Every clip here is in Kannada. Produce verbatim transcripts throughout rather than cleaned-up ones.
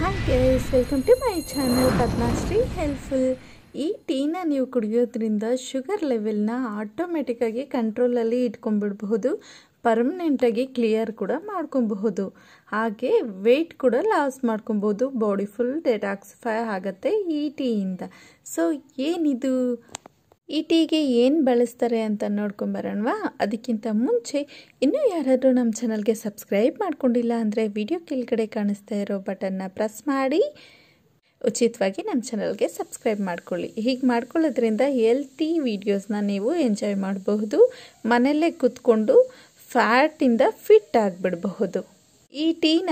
Hi guys, welcome to my channel Padmashree helpful. ಈ ಟೀನ ನೀವು ಕುಡಿಯೋದ್ರಿಂದ ಶುಗರ್ ಲೆವೆಲ್ನ ಆಟೋಮೆಟಿಕ್ಕಾಗಿ ಕಂಟ್ರೋಲಲ್ಲಿ ಇಟ್ಕೊಂಡ್ಬಿಡಬಹುದು, ಪರ್ಮನೆಂಟಾಗಿ ಕ್ಲಿಯರ್ ಕೂಡ ಮಾಡ್ಕೊಬಹುದು, ಹಾಗೆ ವೆಯ್ಟ್ ಕೂಡ ಲಾಸ್ ಮಾಡ್ಕೊಬೋದು. ಬಾಡಿ ಫುಲ್ ಡೆಟಾಕ್ಸಿಫೈ ಆಗುತ್ತೆ ಈ ಟೀಯಿಂದ. ಸೊ ಏನಿದು ಈ ಟೀಗೆ ಏನು ಬಳಸ್ತಾರೆ ಅಂತ ನೋಡ್ಕೊಂಬರೋಣವಾ? ಅದಕ್ಕಿಂತ ಮುಂಚೆ ಇನ್ನೂ ಯಾರಾದರೂ ನಮ್ಮ ಚಾನಲ್ಗೆ ಸಬ್ಸ್ಕ್ರೈಬ್ ಮಾಡ್ಕೊಂಡಿಲ್ಲ ಅಂದರೆ ವಿಡಿಯೋ ಕೆಳಗಡೆ ಕಾಣಿಸ್ತಾ ಇರೋ ಬಟನ್ನ ಪ್ರೆಸ್ ಮಾಡಿ ಉಚಿತವಾಗಿ ನಮ್ಮ ಚಾನಲ್ಗೆ ಸಬ್ಸ್ಕ್ರೈಬ್ ಮಾಡ್ಕೊಳ್ಳಿ. ಹೀಗೆ ಮಾಡ್ಕೊಳ್ಳೋದ್ರಿಂದ ಹೆಲ್ತಿ ವೀಡಿಯೋಸ್ನ ನೀವು ಎಂಜಾಯ್ ಮಾಡಬಹುದು, ಮನೆಯಲ್ಲೇ ಕೂತ್ಕೊಂಡು ಫ್ಯಾಟಿಂದ ಫಿಟ್ ಆಗಿಬಿಡಬಹುದು. ಈ ಟೀನ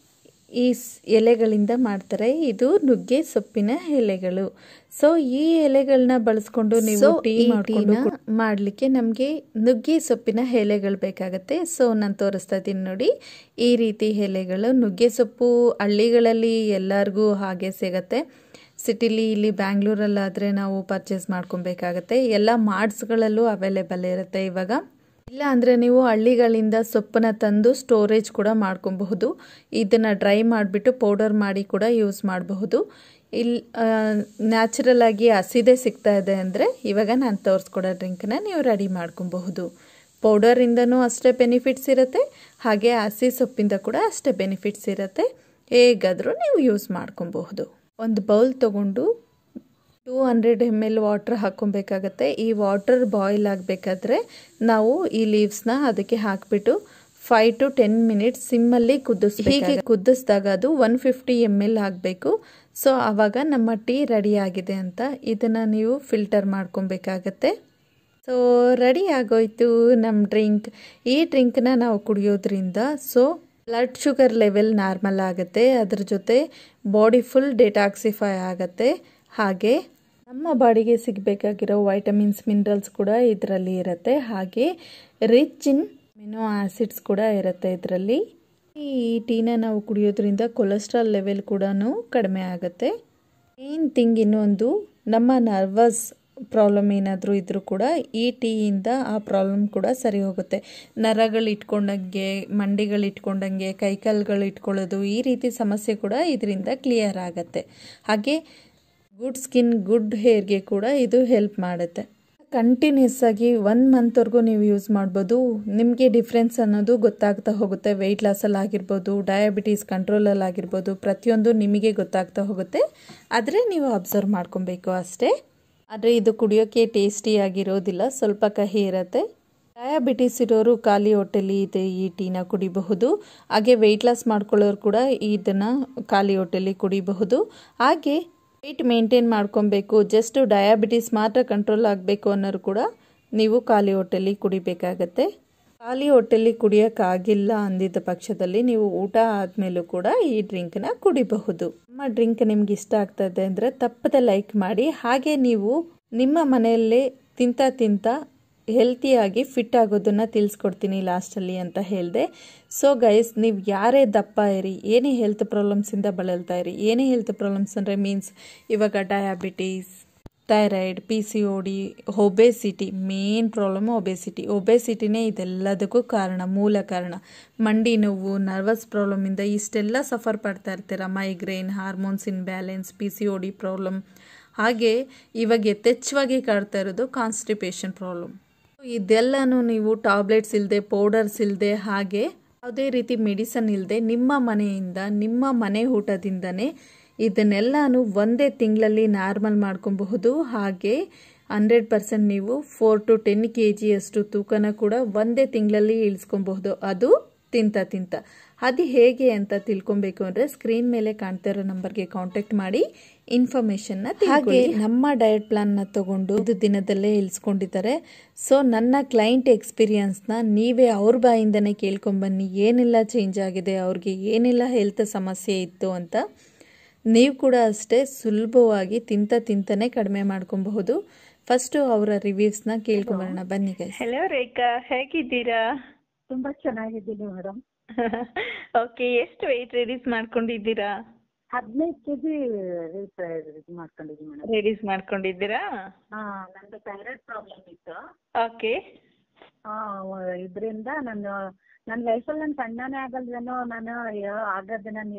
ಈ ಎಲೆಗಳಿಂದ ಮಾಡ್ತಾರೆ. ಇದು ನುಗ್ಗೆ ಸೊಪ್ಪಿನ ಎಲೆಗಳು. ಸೊ ಈ ಎಲೆಗಳನ್ನ ಬಳಸ್ಕೊಂಡು ನೀವು ಟೀ ಮಾಡ್ಕೊಂಡು ಮಾಡಲಿಕ್ಕೆ ನಮಗೆ ನುಗ್ಗೆ ಸೊಪ್ಪಿನ ಎಲೆಗಳು ಬೇಕಾಗತ್ತೆ. ಸೊ ನಾನು ತೋರಿಸ್ತಾ ಇದ್ದೀನಿ ನೋಡಿ, ಈ ರೀತಿ ಎಲೆಗಳು. ನುಗ್ಗೆ ಸೊಪ್ಪು ಹಳ್ಳಿಗಳಲ್ಲಿ ಎಲ್ಲರಿಗೂ ಹಾಗೆ ಸಿಗತ್ತೆ. ಸಿಟಿಲಿ ಇಲ್ಲಿ ಬ್ಯಾಂಗ್ಳೂರಲ್ಲಾದರೆ ನಾವು ಪರ್ಚೇಸ್ ಮಾಡ್ಕೊಬೇಕಾಗತ್ತೆ. ಎಲ್ಲ ಮಾರ್ಟ್ಸ್ಗಳಲ್ಲೂ ಅವೈಲೇಬಲ್ ಇರುತ್ತೆ ಇವಾಗ. ಇಲ್ಲ ಅಂದರೆ ನೀವು ಹಳ್ಳಿಗಳಿಂದ ಸೊಪ್ಪನ್ನ ತಂದು ಸ್ಟೋರೇಜ್ ಕೂಡ ಮಾಡ್ಕೊಬಹುದು. ಇದನ್ನು ಡ್ರೈ ಮಾಡಿಬಿಟ್ಟು ಪೌಡರ್ ಮಾಡಿ ಕೂಡ ಯೂಸ್ ಮಾಡಬಹುದು. ಇಲ್ಲಿ ನ್ಯಾಚುರಲ್ ಆಗಿ ಹಸಿದೇ ಸಿಗ್ತಾ ಇದೆ ಅಂದರೆ ಇವಾಗ ನಾನು ತೋರಿಸ್ಕೊಡೋ ಡ್ರಿಂಕನ್ನ ನೀವು ರೆಡಿ ಮಾಡ್ಕೊಬಹುದು. ಪೌಡರಿಂದನೂ ಅಷ್ಟೇ ಬೆನಿಫಿಟ್ಸ್ ಇರುತ್ತೆ, ಹಾಗೆ ಹಸಿ ಸೊಪ್ಪಿಂದ ಕೂಡ ಅಷ್ಟೇ ಬೆನಿಫಿಟ್ಸ್ ಇರುತ್ತೆ. ಹೇಗಾದರೂ ನೀವು ಯೂಸ್ ಮಾಡ್ಕೊಬಹುದು. ಒಂದು ಬೌಲ್ ತೊಗೊಂಡು two hundred M L water ಹಾಕ್ಕೊಬೇಕಾಗತ್ತೆ. ಈ ವಾಟರ್ ಬಾಯ್ಲ್ ಆಗಬೇಕಾದ್ರೆ ನಾವು ಈ ಲೀವ್ಸ್ನ ಅದಕ್ಕೆ ಹಾಕಿಬಿಟ್ಟು ಫೈವ್ ಟು ಟೆನ್ ಮಿನಿಟ್ಸ್ ಸಿಮ್ಮಲ್ಲಿ ಕುದಿಸ್ಬೇಕು. ಹೀಗೆ ಕುದಿಸಿದಾಗ ಅದು ಒನ್ ಫಿಫ್ಟಿ ಎಮ್ ಎಲ್ ಆಗಬೇಕು. ಸೊ ಆವಾಗ ನಮ್ಮ ಟೀ ರೆಡಿ ಆಗಿದೆ ಅಂತ. ಇದನ್ನು ನೀವು ಫಿಲ್ಟರ್ ಮಾಡ್ಕೊಬೇಕಾಗತ್ತೆ. ಸೊ ರೆಡಿ ಆಗೋಯ್ತು ನಮ್ಮ ಡ್ರಿಂಕ್. ಈ ಡ್ರಿಂಕ್ನ ನಾವು ಕುಡಿಯೋದ್ರಿಂದ so blood sugar level normal ಆಗುತ್ತೆ, ಅದ್ರ ಜೊತೆ ಬಾಡಿ ಫುಲ್ ಡೆಟಾಕ್ಸಿಫೈ ಆಗುತ್ತೆ, ಹಾಗೆ ನಮ್ಮ ಬಾಡಿಗೆ ಸಿಗಬೇಕಾಗಿರೋ ವೈಟಮಿನ್ಸ್ ಮಿನರಲ್ಸ್ ಕೂಡ ಇದರಲ್ಲಿ ಇರುತ್ತೆ, ಹಾಗೆ ರಿಚ್ ಇನ್ ಅಮಿನೋ ಆಸಿಡ್ಸ್ ಕೂಡ ಇರುತ್ತೆ ಇದರಲ್ಲಿ. ಈ ಟೀನ ನಾವು ಕುಡಿಯೋದ್ರಿಂದ ಕೊಲೆಸ್ಟ್ರಾಲ್ ಲೆವೆಲ್ ಕೂಡ ಕಡಿಮೆ ಆಗುತ್ತೆ. ಮೇನ್ ಥಿಂಗ್ ಇನ್ನೊಂದು, ನಮ್ಮ ನರ್ವಸ್ ಪ್ರಾಬ್ಲಮ್ ಏನಾದರೂ ಇದ್ದರೂ ಕೂಡ ಈ ಟೀಯಿಂದ ಆ ಪ್ರಾಬ್ಲಮ್ ಕೂಡ ಸರಿ ಹೋಗುತ್ತೆ. ನರಗಳು ಇಟ್ಕೊಂಡಂಗೆ, ಮಂಡಿಗಳು ಇಟ್ಕೊಂಡಂಗೆ, ಕೈಕಾಲುಗಳು ಇಟ್ಕೊಳ್ಳೋದು, ಈ ರೀತಿ ಸಮಸ್ಯೆ ಕೂಡ ಇದರಿಂದ ಕ್ಲಿಯರ್ ಆಗುತ್ತೆ. ಹಾಗೆ ಗುಡ್ ಸ್ಕಿನ್, ಗುಡ್ ಹೇರ್ಗೆ ಕೂಡ ಇದು ಹೆಲ್ಪ್ ಮಾಡುತ್ತೆ. ಕಂಟಿನ್ಯೂಸ್ ಆಗಿ ಒನ್ ಮಂತ್ವರೆಗೂ ನೀವು ಯೂಸ್ ಮಾಡ್ಬೋದು. ನಿಮಗೆ ಡಿಫ್ರೆನ್ಸ್ ಅನ್ನೋದು ಗೊತ್ತಾಗ್ತಾ ಹೋಗುತ್ತೆ. ವೆಯ್ಟ್ ಲಾಸಲ್ಲಿ ಆಗಿರ್ಬೋದು, ಡಯಾಬಿಟೀಸ್ ಕಂಟ್ರೋಲಲ್ಲಿ ಆಗಿರ್ಬೋದು, ಪ್ರತಿಯೊಂದು ನಿಮಗೆ ಗೊತ್ತಾಗ್ತಾ ಹೋಗುತ್ತೆ. ಆದರೆ ನೀವು ಅಬ್ಸರ್ವ್ ಮಾಡ್ಕೊಬೇಕು ಅಷ್ಟೇ. ಆದರೆ ಇದು ಕುಡಿಯೋಕ್ಕೆ ಟೇಸ್ಟಿಯಾಗಿರೋದಿಲ್ಲ, ಸ್ವಲ್ಪ ಕಹಿ ಇರುತ್ತೆ. ಡಯಾಬಿಟೀಸ್ ಇರೋರು ಖಾಲಿ ಹೊಟ್ಟೆಲಿ ಇದೆ ಈ ಟೀನ ಕುಡಿಬಹುದು. ಹಾಗೆ ವೆಯ್ಟ್ ಲಾಸ್ ಮಾಡ್ಕೊಳ್ಳೋರು ಕೂಡ ಇದನ್ನು ಖಾಲಿ ಹೊಟ್ಟೆಲಿ ಕುಡಿಬಹುದು. ಹಾಗೆ ವೆಯ್ಟ್ ಮೇಂಟೈನ್ ಮಾಡ್ಕೊಬೇಕು, ಜಸ್ಟ್ ಡಯಾಬಿಟೀಸ್ ಮಾತ್ರ ಕಂಟ್ರೋಲ್ ಆಗಬೇಕು ಅನ್ನೋರು ಕೂಡ ನೀವು ಖಾಲಿ ಹೊಟ್ಟೆಲಿ ಕುಡಿಬೇಕಾಗತ್ತೆ. ಖಾಲಿ ಹೊಟ್ಟೆಲಿ ಕುಡಿಯೋಕ್ಕಾಗಿಲ್ಲ ಅಂದಿದ್ದ ಪಕ್ಷದಲ್ಲಿ ನೀವು ಊಟ ಆದಮೇಲೂ ಕೂಡ ಈ ಡ್ರಿಂಕ್ನ ಕುಡಿಬಹುದು. ನಮ್ಮ ಡ್ರಿಂಕ್ ನಿಮ್ಗೆ ಇಷ್ಟ ಆಗ್ತಾ ಇದೆ ಅಂದರೆ ತಪ್ಪದೆ ಲೈಕ್ ಮಾಡಿ. ಹಾಗೆ ನೀವು ನಿಮ್ಮ ಮನೆಯಲ್ಲೇ ತಿಂತ ತಿಂತ ಹೆಲ್ತಿಯಾಗಿ ಫಿಟ್ ಆಗೋದನ್ನು ತಿಳಿಸ್ಕೊಡ್ತೀನಿ ಲಾಸ್ಟಲ್ಲಿ ಅಂತ ಹೇಳಿದೆ. ಸೊ ಗೈಸ್, ನೀವು ಯಾರೇ ದಪ್ಪ ಇರಿ, ಏನೇ ಹೆಲ್ತ್ ಪ್ರಾಬ್ಲಮ್ಸಿಂದ ಬಳಲ್ತಾ ಇರಿ, ಏನೇ ಹೆಲ್ತ್ ಪ್ರಾಬ್ಲಮ್ಸ್ ಅಂದರೆ ಮೀನ್ಸ್ ಇವಾಗ diabetes, thyroid, P C O D, obesity, main problem obesity. ಒಬೆಸಿಟಿನೇ ಇದೆಲ್ಲದಕ್ಕೂ ಕಾರಣ, ಮೂಲ ಕಾರಣ. ಮಂಡಿ ನೋವು, ನರ್ವಸ್ ಪ್ರಾಬ್ಲಮಿಂದ ಇಷ್ಟೆಲ್ಲ ಸಫರ್ ಪಡ್ತಾ ಇರ್ತೀರ. Migraine, hormones imbalance, P C O D problem, ಹಾಗೆ ಇವಾಗ ಯಥೇಚ್ಛವಾಗಿ ಕಾಡ್ತಾ ಇರೋದು ಕಾನ್ಸ್ಟಿಪೇಷನ್ ಪ್ರಾಬ್ಲಮ್. ಇದೆಲ್ಲನೂ ನೀವು ಟ್ಯಾಬ್ಲೆಟ್ಸ್ ಇಲ್ಲದೆ, ಪೌಡರ್ಸ್ ಇಲ್ಲದೆ, ಹಾಗೆ ಯಾವುದೇ ರೀತಿ ಮೆಡಿಸನ್ ಇಲ್ಲದೆ ನಿಮ್ಮ ಮನೆಯಿಂದ, ನಿಮ್ಮ ಮನೆ ಊಟದಿಂದನೇ ಇದನ್ನೆಲ್ಲನೂ ಒಂದೇ ತಿಂಗಳಲ್ಲಿ ನಾರ್ಮಲ್ ಮಾಡ್ಕೊಬಹುದು. ಹಾಗೆ ಹಂಡ್ರೆಡ್ ಪರ್ಸೆಂಟ್ ನೀವು ಫೋರ್ ಟು ಟೆನ್ ಕೆ ಜಿಯಷ್ಟು ತೂಕನ ಕೂಡ ಒಂದೇ ತಿಂಗಳಲ್ಲಿ ಇಳಿಸ್ಕೊಬಹುದು, ಅದು ತಿಂತ ತಿಂತ. ಅದು ಹೇಗೆ ಅಂತ ತಿಳ್ಕೊಬೇಕು ಅಂದರೆ ಸ್ಕ್ರೀನ್ ಮೇಲೆ ಕಾಣ್ತಾ ಇರೋ ನಂಬರ್ಗೆ ಕಾಂಟ್ಯಾಕ್ಟ್ ಮಾಡಿ ಇನ್ಫಾರ್ಮೇಷನ್ನ. ಹಾಗೆ ನಮ್ಮ ಡಯಟ್ ಪ್ಲಾನ್ನ ತಗೊಂಡು ಇದು ದಿನದಲ್ಲೇ ಇಳಿಸ್ಕೊಂಡಿದ್ದಾರೆ. ಸೊ ನನ್ನ ಕ್ಲೈಂಟ್ ಎಕ್ಸ್ಪೀರಿಯನ್ಸ್ನ ನೀವೇ ಅವ್ರ ಬಾಯಿಂದನೇ ಕೇಳ್ಕೊಂಬನ್ನಿ, ಏನೆಲ್ಲ ಚೇಂಜ್ ಆಗಿದೆ, ಅವ್ರಿಗೆ ಏನೆಲ್ಲ ಹೆಲ್ತ್ ಸಮಸ್ಯೆ ಇತ್ತು ಅಂತ. ನೀವು ಕೂಡ ಅಷ್ಟೇ ಸುಲಭವಾಗಿ ತಿಂತ ತಿಂತಾನೆ ಕಡಿಮೆ ಮಾಡ್ಕೊಬಹುದು. ಫಸ್ಟು ಅವರ ರಿವ್ಯೂಸ್ನ ಕೇಳ್ಕೊಂಬರೋಣ ಬನ್ನಿ ಗೈಸ್. ಹಲೋ ರೇಖಾ, ಹೇಗಿದ್ದೀರಾ? ತುಂಬಾ ಚೆನ್ನಾಗಿದ್ದೀನಿ ಮೇಡಮ್. ಓಕೆ, ಎಷ್ಟು ವೆಯ್ಟ್ ರಿಡ್ಯೂಸ್ ಮಾಡ್ಕೊಂಡಿದ್ದೀರಾ? ಹದಿನೈದು ಕೆಜಿ ಇದು ಮಾಡ್ಕೊಂಡಿದ್ದೀನಿ ಮೇಡಮ್. ರಿಡ್ಯೂಸ್ ಮಾಡ್ಕೊಂಡಿದ್ದೀರಾ? ಹಾ, ನಂದು ಥೈರಾಯ್ಡ್ ಪ್ರಾಬ್ಲಮ್ ಇತ್ತು. ಓಕೆ. ಇದರಿಂದ ನಾನು ನನ್ನ ಲೈಫಲ್ಲಿ ನಾನು ಸಣ್ಣನೇ ಆಗಲ್ವೇನೋ, ನಾನು ಆಗೋದನ್ನ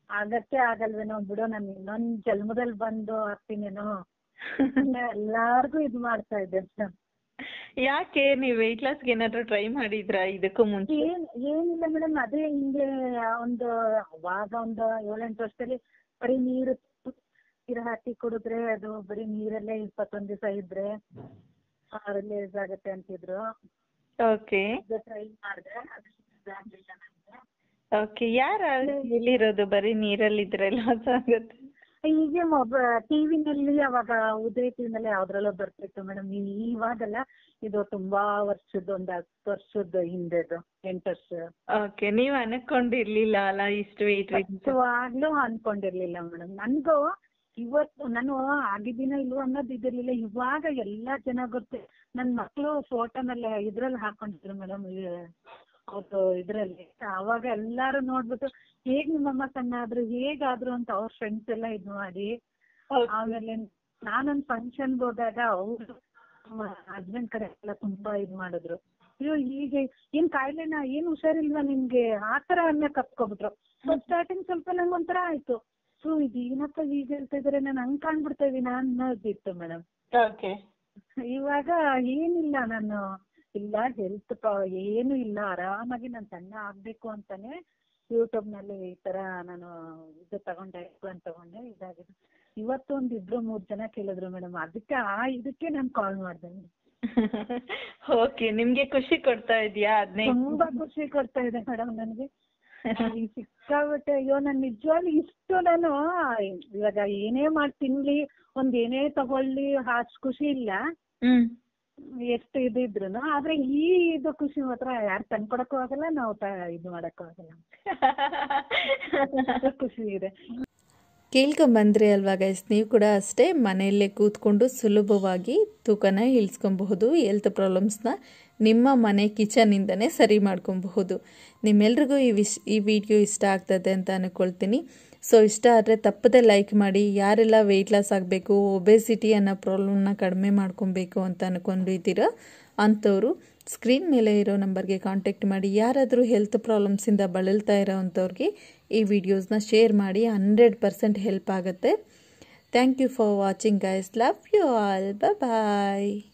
ಆಗತ್ತೆ ಆಗಲ್ವೇನೋ ಬಿಡು, ನಾನು ಇನ್ನೊಂದ್ ಜನ್ಮದಲ್ಲಿ ಬಂದು ಆಗ್ತೀನೇನೋ ಎಲ್ಲಾರ್ಗು ಇದ್ ಮಾಡ್ತಾ ಇದ್ದೆ ಮೇಡಮ್. ಯಾಕೆ ನೀವು ವೆಯ್ಟ್ ಲಾಸ್ಗೆ ಏನಾದ್ರು ಟ್ರೈ ಮಾಡಿದ್ರಾ ಇದಕ್ಕೂ ಮುಂಚೆ? ಏನ್ ಏನಿಲ್ಲ ಮೇಡಮ್, ಅದೇ ಹಿಂಗೆ ಒಂದು ಅವಾಗ ಒಂದು ಏಳೆಂಟು ವರ್ಷದಲ್ಲಿ ಬರೀ ನೀರು ನೀರು ಹಾಕಿ ಕುಡಿದ್ರೆ ಅದು ಬರೀ ನೀರಲ್ಲೇ ಇಪ್ಪತ್ತೊಂದ್ ದಿವಸ ಇದ್ರೆ ರಿಲೀಸ್ ಆಗತ್ತೆ ಅಂತಿದ್ರು. ಓಕೆ ಟ್ರೈ ಮಾಡಿದೆ, ಅದು ಆಗ್ಲಿಲ್ಲ ನಂಗೆ. ಓಕೆ, ಯಾರು ಹೇಳಿರೋದು ಬರೀ ನೀರಲ್ಲಿದ್ರೆ ಲಾಸ್ ಆಗುತ್ತೆ? ಹೀಗೆ ಮೊಬ ಟಿವಿನಲ್ಲಿ ಅವಾಗ ಉದಯ ಟಿವಿನಲ್ಲಿ ಯಾವ್ದ್ರಲ್ಲೋ ಬರ್ತಿತ್ತು ಮೇಡಮ್. ಇವಾಗಲ್ಲ, ಇದು ತುಂಬಾ ವರ್ಷದ ಒಂದ್ ಹತ್ತು ವರ್ಷದ ಹಿಂದೆದು, ಎಂಟು ವರ್ಷ. ಓಕೆ, ನೀವು ಅನ್ಕೊಂಡಿರ್ಲಿಲ್ಲ ಅಲ್ಲ ಇಷ್ಟು ವೆಯ್ಟ್ ಆಗ್ಲೂ ಅನ್ಕೊಂಡಿರ್ಲಿಲ್ಲ ಮೇಡಮ್. ನನ್ಗೂ ಇವತ್ತು ನಾನು ಆಗಿದ್ದೀನ ಇಲ್ವೋ ಅನ್ನೋದು ಇದಿರ್ಲಿಲ್ಲ. ಇವಾಗ ಎಲ್ಲಾ ಜನ ಗೊತ್ತೆ. ನನ್ ಮಕ್ಳು ಫೋಟೋನಲ್ಲಿ ಇದ್ರಲ್ಲಿ ಹಾಕೊಂಡಿದ್ರು ಮೇಡಮ್, ಅವ್ರು ಇದ್ರಲ್ಲಿ. ಅವಾಗ ಎಲ್ಲಾರು ನೋಡ್ಬಿಟ್ಟು ಹೇಗ್ ನಿಮ್ಮಮ್ಮ ಸಣ್ಣ ಆದ್ರು, ಹೇಗಾದ್ರು ಅಂತ ಅವ್ರ ಫ್ರೆಂಡ್ಸ್ ಎಲ್ಲ ಇದ್ ಮಾಡಿ, ಆಮೇಲೆ ನಾನೊಂದ್ ಫಂಕ್ಷನ್ ಹೋದಾಗ ಅವ್ರು ಹಸ್ಬೆಂಡ್ ಕಡೆ ಎಲ್ಲ ತುಂಬಾ ಇದ್ ಮಾಡಿದ್ರು. ಅಯ್ಯೋ ಹೀಗೆ ಏನ್ ಕಾಯಿಲೆನಾ, ಏನ್ ಹುಷಾರಿಲ್ವಾ ನಿಮ್ಗೆ, ಆತರ ಅನ್ನ ಕಪ್ಕೊಬಿಟ್ರು. ಸ್ಟಾರ್ಟಿಂಗ್ ಸ್ವಲ್ಪ ನಂಗೆ ಒಂಥರ ಆಯ್ತು, ಸೊ ಇದು ಏನಪ್ಪ ಹೀಗೆ ಹೇಳ್ತಾ ಇದಾರೆ, ನಾನು ಹಂಗ್ ಕಾಣ್ಬಿಡ್ತಾ ಇದೀನ ಅನ್ನೋದಿತ್ತು ಮೇಡಮ್. ಓಕೆ, ಇವಾಗ ಏನಿಲ್ಲ, ನಾನು ಇಲ್ಲ ಹೆಲ್ತ್ ಏನು ಇಲ್ಲ, ಆರಾಮಾಗಿ ನಾನು ಸಣ್ಣ ಆಗ್ಬೇಕು ಅಂತಾನೆ ಯೂಟ್ಯೂಬ್ ನಲ್ಲಿ ಈ ತರ ನಾನು ಇದು ತಗೊಂಡೆ, ಪ್ಲಾನ್ ತಗೊಂಡೆ, ಇದಾಗಿದೆ. ಇವತ್ತು ಒಂದ್ ಇಬ್ರು ಮೂರ್ ಜನ ಕೇಳಿದ್ರು ಮೇಡಮ್, ಅದಕ್ಕೆ ಆ ಇದಕ್ಕೆ ನಾನು ಕಾಲ್ ಮಾಡ್ದೆ. ಓಕೆ, ನಿಮ್ಗೆ ಖುಷಿ ಕೊಡ್ತಾ ಇದೆಯಾ? ತುಂಬಾ ಖುಷಿ ಕೊಡ್ತಾ ಇದೆ ಮೇಡಮ್ ನನಗೆ. ಸಿಕ್ಕಾಬಿಟ್ಟೆ, ಅಯ್ಯೋ ನಾನು ನಿಜವಾಗ್ಲೂ ಇಷ್ಟು ನಾನು ಇವಾಗ ಏನೇ ಮಾಡಿ ತಿನ್ಲಿ, ಒಂದ್ ಏನೇ ತಗೊಳ್ಳಿ ಅಷ್ಟು ಖುಷಿ ಇಲ್ಲ ಎಷ್ಟು ಇದಿದ್ರು. ಆದ್ರೆ ಈ ಇದು ಖುಷಿ ಮಾತ್ರ ಯಾರು ತಂದ್ಕೊಡಕ್ಕೂ ಆಗಲ್ಲ, ನಾವು ಇದು ಮಾಡಕ್ಕೂ ಆಗಲ್ಲ. ಖುಷಿ ಇದೆ. ಕೇಳ್ಕೊಂಬಂದ್ರಿ ಅಲ್ವಾ ಗೈಸ್, ನೀವು ಕೂಡ ಅಷ್ಟೇ ಮನೆಯಲ್ಲೇ ಕೂತ್ಕೊಂಡು ಸುಲಭವಾಗಿ ತೂಕನ ಇಳಿಸ್ಕೊಬಹುದು. ಹೆಲ್ತ್ ಪ್ರಾಬ್ಲಮ್ಸ್ನ ನಿಮ್ಮ ಮನೆ ಕಿಚನಿಂದನೇ ಸರಿ ಮಾಡ್ಕೊಬಹುದು. ನಿಮ್ಮೆಲ್ರಿಗೂ ಈ ವಿಶ್ ಈ ವಿಡಿಯೋ ಇಷ್ಟ ಆಗ್ತದೆ ಅಂತ ಅಂದ್ಕೊಳ್ತೀನಿ. ಸೊ ಇಷ್ಟ ಆದರೆ ತಪ್ಪದೆ ಲೈಕ್ ಮಾಡಿ. ಯಾರೆಲ್ಲ ವೆಯ್ಟ್ ಲಾಸ್ ಆಗಬೇಕು, ಒಬೆಸಿಟಿ ಅನ್ನೋ ಪ್ರಾಬ್ಲಮ್ನ ಕಡಿಮೆ ಮಾಡ್ಕೊಬೇಕು ಅಂತ ಅಂದ್ಕೊಂಡಿದ್ದೀರೋ ಅಂಥವ್ರು ಸ್ಕ್ರೀನ್ ಮೇಲೆ ಇರೋ ನಂಬರ್ಗೆ ಕಾಂಟ್ಯಾಕ್ಟ್ ಮಾಡಿ. ಯಾರಾದರೂ ಹೆಲ್ತ್ ಪ್ರಾಬ್ಲಮ್ಸಿಂದ ಬಳಲ್ತಾ ಇರೋ ಅಂಥವ್ರಿಗೆ ಈ ವಿಡಿಯೋಸ್ನ ಶೇರ್ ಮಾಡಿ, ಹಂಡ್ರೆಡ್ ಪರ್ಸೆಂಟ್ ಹೆಲ್ಪ್ ಆಗುತ್ತೆ. Thank you for watching guys. Love you all. Bye.